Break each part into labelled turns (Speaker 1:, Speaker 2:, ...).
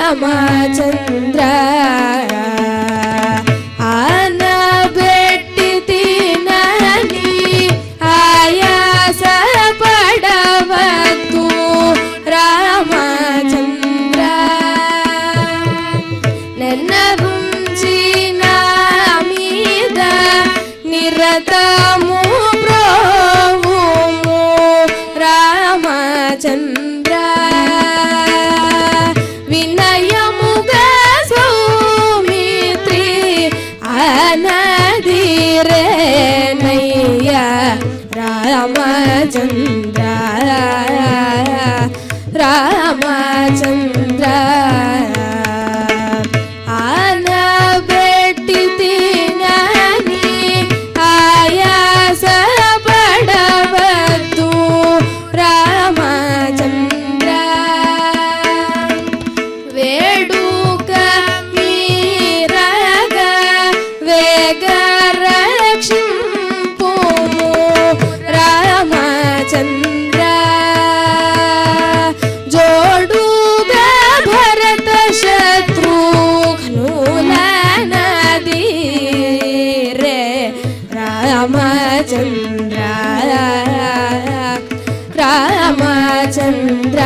Speaker 1: రామచంద్ర ఆనబెట్టి తినని ఆయాస పడవద్దు రామచంద్ర నెన్నరుంచిన మీద నిరతము ప్రోవుము రామచంద్ర వినయముగా సౌమిత్రి ఆనదిరేనయ్య రామచంద్ర రామచంద్ర ఆనబెట్టి తినని ఆయాస పడవద్దు రామచంద్ర వేడుక మీరగ వేగ రక్షింపుము రామచంద్ర జోడుగా భరత శత్రుఘ్నుల నది రే రామచంద్ర రామచంద్ర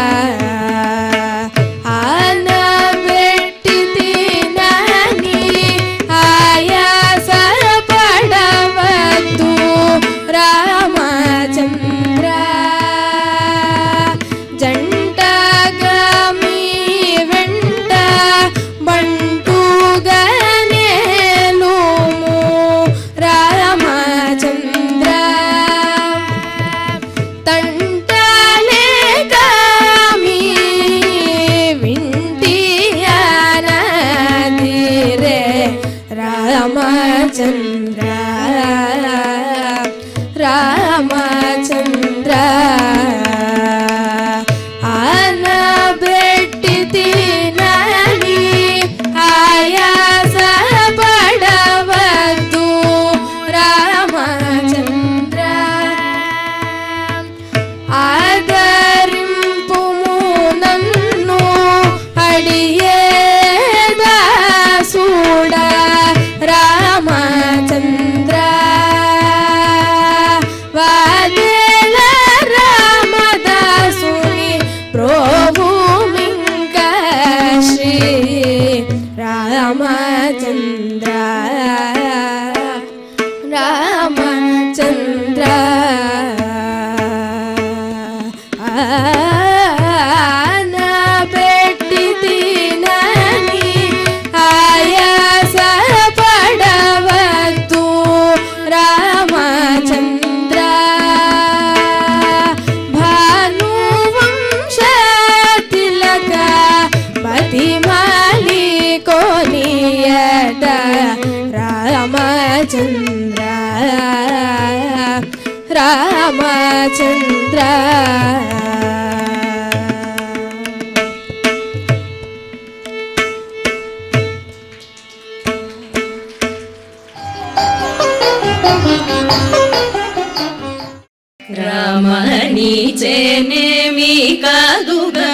Speaker 1: ఆనబెట్టి తినని ఆయాస పడవద్దు రామచంద్ర జంటగా మీ వెంట బంటుగా నేలుము రామచంద్ర తంటలేక మీ వింటి ఆనదిరే రామచంద్ర రామచంద్ర ఆనబెట్టి తినని ఆయాస పడవద్దు రామచంద్ర ఆదరింపుము నన్ను అడియేదాసుడా రామచంద్ర వాదేల రామదాసుని ప్రోభూమింక శ్రీ రామచంద్ర రామచంద్ర ఆనబెట్టి తినని ఆయాస పడవద్దు రామచంద్ర భానువంశ తిలక బతిమాలి కొనియట రామచంద్ర రామచంద్ర
Speaker 2: రామని చేనేమి కాదుగా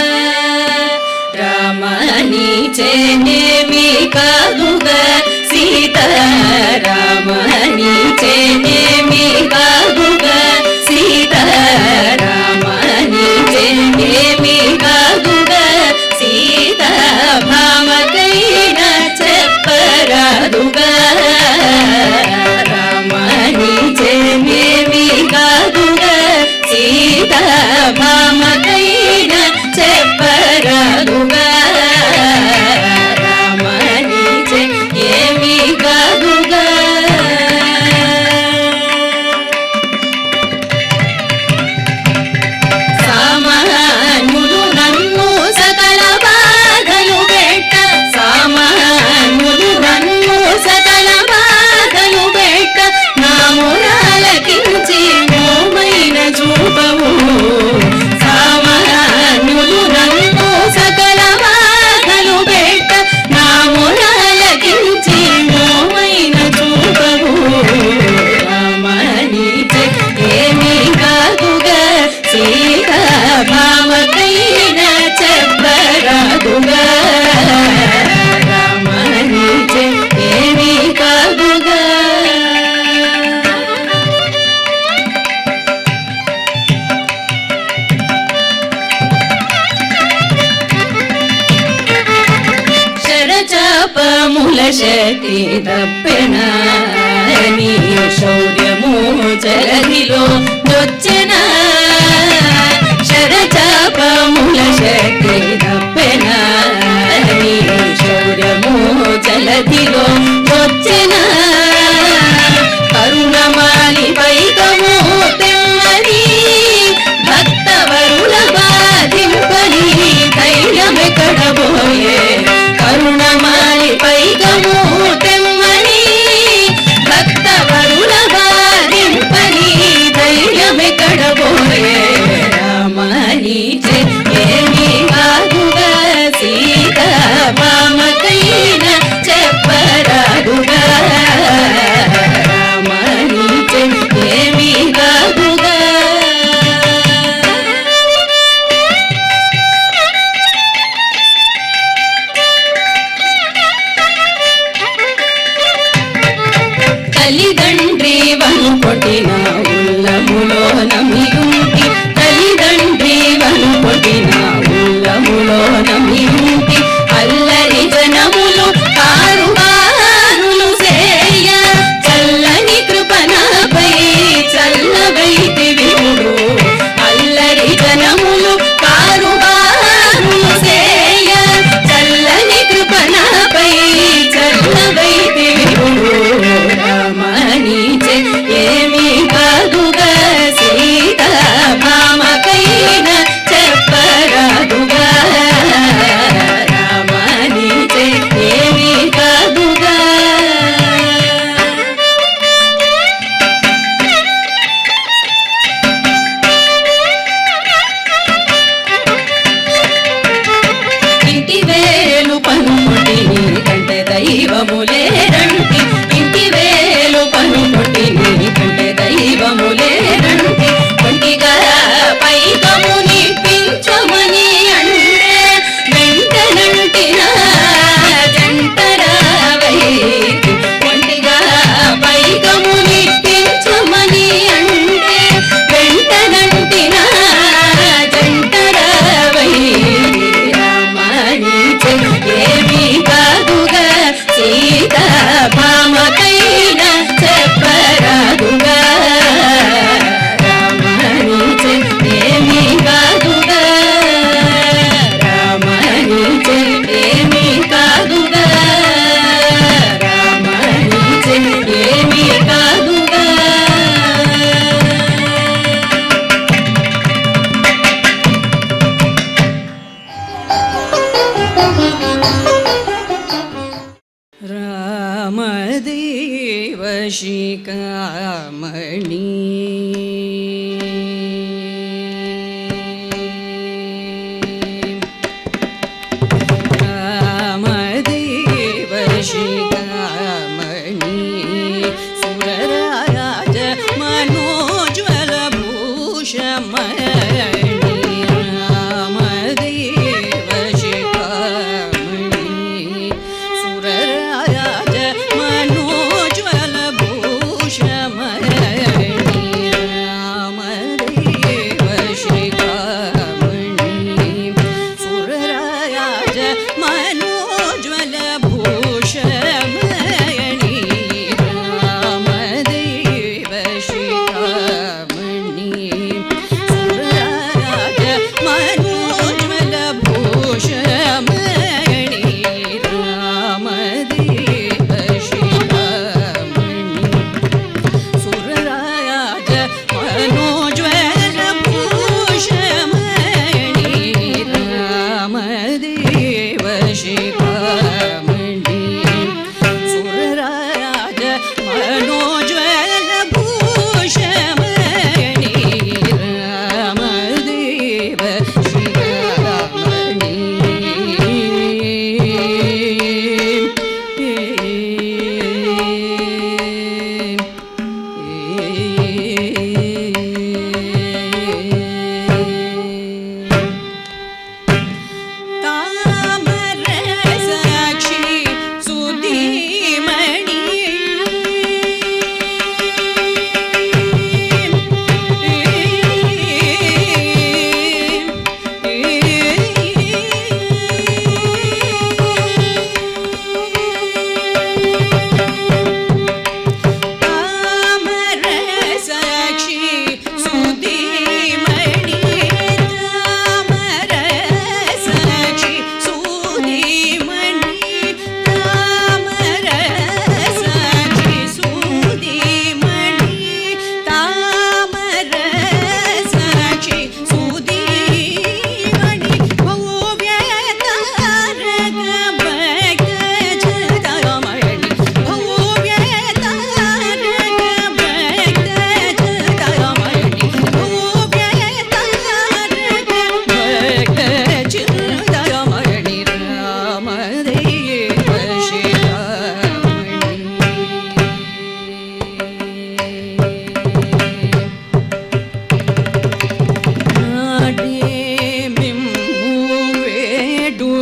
Speaker 2: రామని చేనేమి కాదుగా సీత రామని చేనేమి కాదుగా సీత రామని చేనేమి కాదుగా సీత భామకైన చెప్పరాదుగా రామని చేనేమి కాదుగా సీత భామకైన చెప్పరాదుగా రామని చేనేమి కాదుగా సామాన్యులు నన్ను సకల బాధలు పెట్ట సామాన్యులు నన్ను సకల బాధలు పెట్ట నామురాలకించి మోమైన చూపవు సామాన్యులు నన్ను సకల పాముల శక్తి తప్పెన నీ శౌర్యము జలధిలో దొచ్చెన శరచాపముల శక్తి తప్పెన నీ శౌర్యము జలధిలో దొచ్చెన కరుణమాలి పైకము తెమ్మని భక్తవరుల బాధింపని ధైర్యమెక్కడబోయే కరుణమాలి పైకము తెమ్మని భక్తవరుల బాధింపని ధైర్యమెక్కడబోయే రామని ఏమి కాదుగా సీత మామకైన చెప్పరాదుగా రామని ఏమి కాదుగా తల్లిదండ్రి వను కొట్టిన ఉల్లములో నమియుంటి తల్లిదండ్రి వను కొట్టిన ఉల్లములో నమియుంటి అల్లరి జనములు కారువారులు సేయ చల్లని కృపణపై చల్లవైతి విముడు అల్లరి జనములు కారువారులు సేయ చల్లని కృపణపై చల్లవైతి విముడు రామని ఏమి కాదుగా సీత మామకైన చెప్పరాదుగా రామని ఏమి కాదుగా ఇంటి వేలు పనుకొట్టి కంటే దైవములేరంటి ఇంటి వేలు పనుకొట్టి కంటే దైవములేరంటి ఒంటిగా పైకముని పించమని అంటే వెంటనంటిన జంటరావైతి ఒంటిగా పైకముని పించమని అంటే వెంటనంటిన జంటరావైతి రామని ఏమి కాదుగా సీత భామకైన చెప్పరాదుగా రామని ఏమి కాదుగా రామని ఏమి కాదుగా రామని ఏమి కాదుగా రామదేవ శిఖామణి రామదేవ శిఖామణి సురరాజ మనోజ్వల భూషమణి రామదేవ శిఖామణి సురరాజ మనోజ్వల భూషమణి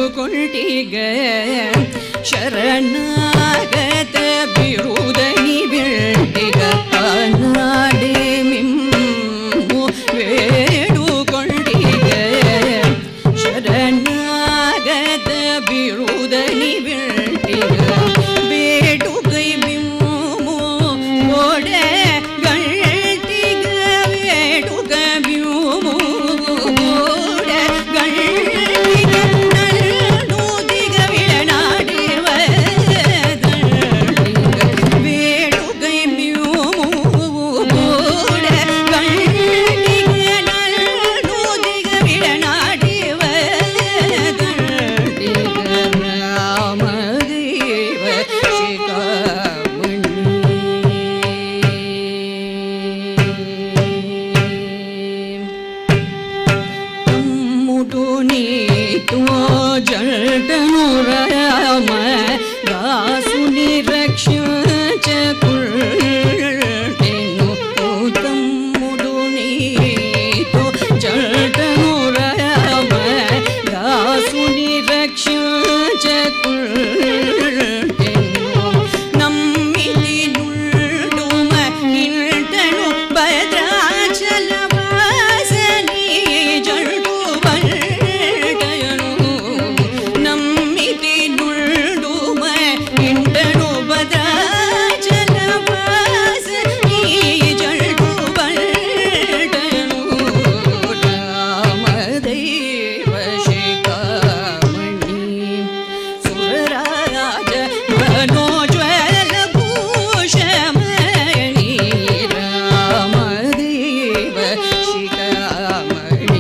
Speaker 2: ಬೇಡುಕೊಂಡಿಗ ಶರಣಾಗತ ಬಿರುದನಿ ಬೆಟ್ಟಿಗ ನಾಡೆ ಮಿಮ್ಮು ಬೇಡುಕೊಂಡಿಗ ಶರಣಾಗತ ಬಿರುದನಿ ಬೆಟ್ಟಿಗ ಬೇಡುಗೈ ಬಿಮ್ಮು ಓಡ ಗಂಟಿಗ ಬೇಡುಗ ಬಿಮ್ಮು ಓಡ ಗಂಟಿಗ ನನ್ನೂದಿಗ ವಿಳನಾಡಿವ ಬೇಡುಗೈ ಬಿಮ್ಮು ಓಡ ಗಂಟಿಗ ನನ್ನೂದಿಗ ವಿಳನಾಡಿವ ರಾಮದೇವ ಶಿಖಾಮಣಿ ತಮ್ಮುಡು ನೀತು ಜಟನು ರಾಮ ದಾಸು ನಿರಕ್ಷ ಕುಳ್ಳೆನು ತಮ್ಮುಡು ನೀತು ಜಟನು ರಾಮ ದಾಸು ನಿರಕ್ಷ ಕುಳ್ಳೆನು ನಮ್ಮಿತಿ ನುಳ್ಳುಮ ಇಂಟನು ಭದ್ರಾಚಲ ವಾಸನಿ ಜಂಡು ಬಲ್ಟಯನು ನಮ್ಮಿತಿ ನುಳ್ಳುಮ ಇಂಟನು ಭದ್ರಾಚಲ ವಾಸನಿ ಜಂಡು ಬಲ್ಟಯನು ರಾಮದೇವ ಶಿಖಾಮಣಿ ಸುರರಾಜ ಮನೋಜ್ವಲ ಭೂಷಮಣಿ ರಾಮದೇವ ಶಿಖಾಮಣಿ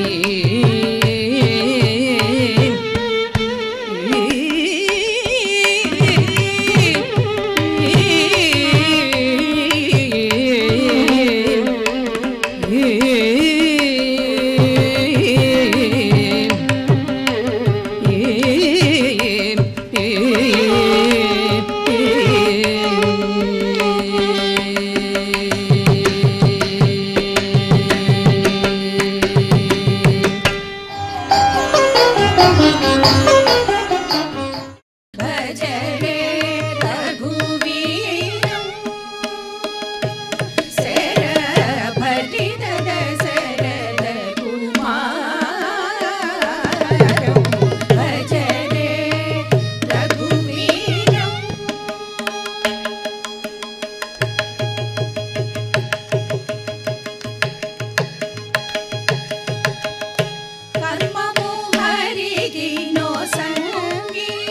Speaker 1: ಭಜರೆ ರಘುವೀರಂ ಶರಭಟಿತದ ಶರದ ಕುಮಾರಂ ಭಜರೆ ರಘುವೀರಂ ಕರ್ಮಮು ಹರಿಗಿನೋ ಸಂಗಿ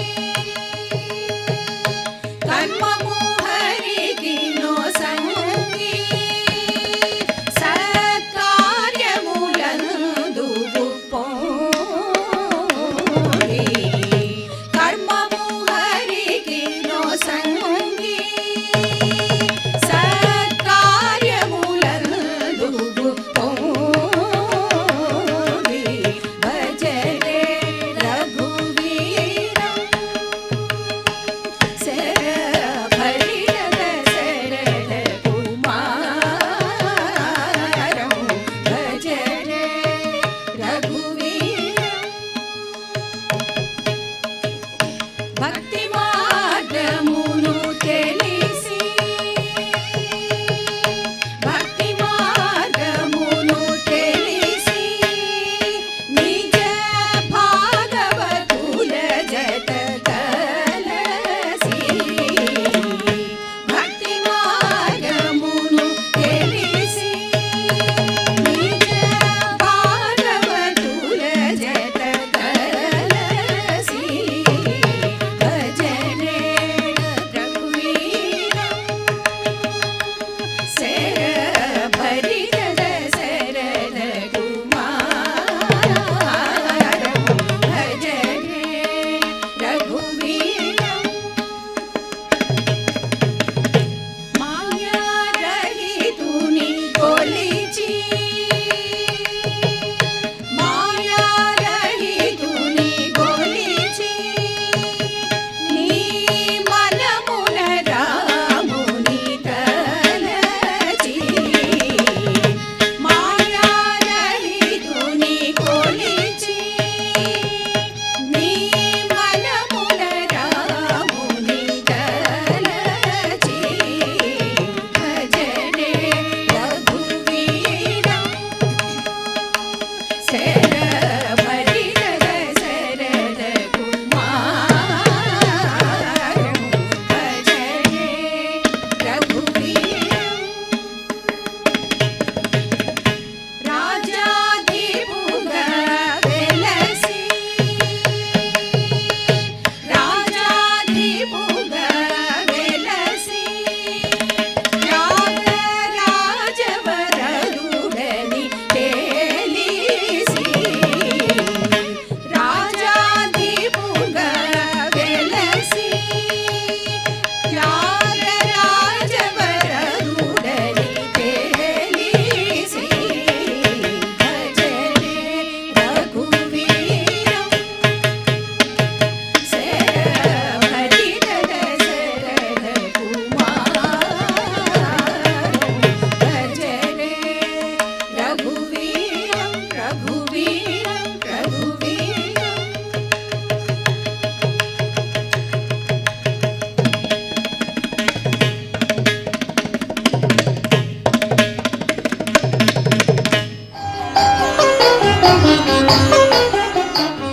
Speaker 1: Thank you.